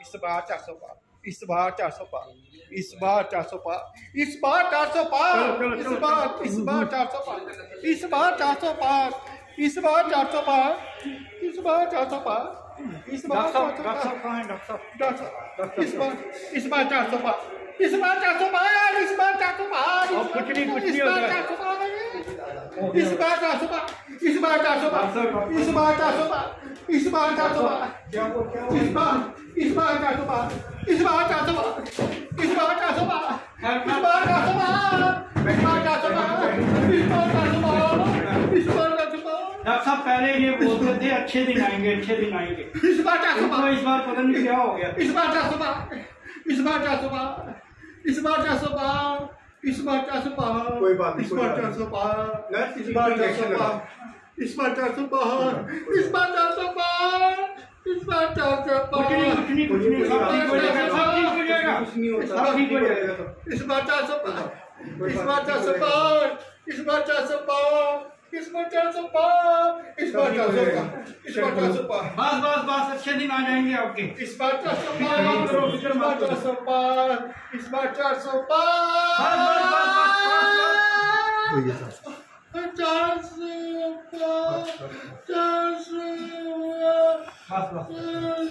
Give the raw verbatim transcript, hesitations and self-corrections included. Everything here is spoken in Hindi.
इस बार चार सौ पार, इस बार चार सौ पार, इस बार चार सौ पार, इस बार चार सौ पार, इस बार इस बार चार सौ पार, इस बार चार सौ पार, इस बार चार सौ पार, इस बार चार सौ पार, इस बार चार सौ पार, इस बार इस बार चार सौ पार, इस बार चार सौ पार, इस बार चार सौ पार, कुछ नहीं कुछ नहीं होता है। इस बार चार सौ पार, इस बार चार सौ पार, इस बार चार सौ पार, इस बार चार सौ पार, इस बार इस बार चार सौ पार, इस बार चार सौ पार, इस बार चार सौ पार, इस बार चार सौ पार, इस बार चार सौ पार, इस बार चार सौ पार, इस बार चार सौ पार। डॉक्टर साहब पहले ये बोलते थे अच्छे दिन आएंगे अच्छे दिन आएंगे, इस बार चार सौ पार, इस बार पता नहीं क्या हो गया। इस बार चार सौ पार, इस बार चार सौ पार, इस बार चार सौ पार, इस बार चार सौ पार, कोई बात नहीं, इस बार चार सौ पार, इस बार चार सौ पार, इस बार चार सौ पार, इस बार चार सौ पार, इस बार चार सौ पार, कुछ नहीं कुछ नहीं कुछ नहीं सब ठीक हो जाएगा सब ठीक हो जाएगा कुछ नहीं होता, सब ठीक हो जाएगा। इस बार चार सौ पार, इस बार चार सौ पार, इस बार चार सौ पार, इस बार चार सौ पार, इस बार चार सौ पार, इस बार चार सौ पार, बस बस बस अच्छे दिन आ जाएंगे आपके। इस बार चार सौ पार, इस बार चार सौ पार, इस बार चार सौ पार, चार सौ पार, चार सौ